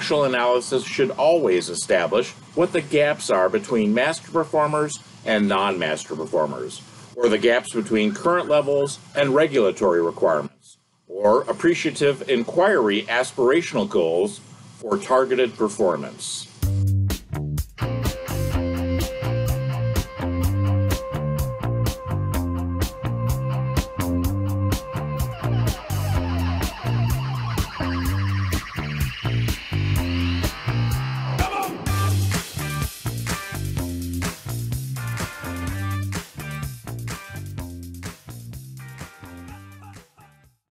Functional analysis should always establish what the gaps are between master performers and non-master performers, or the gaps between current levels and regulatory requirements, or appreciative inquiry aspirational goals for targeted performance.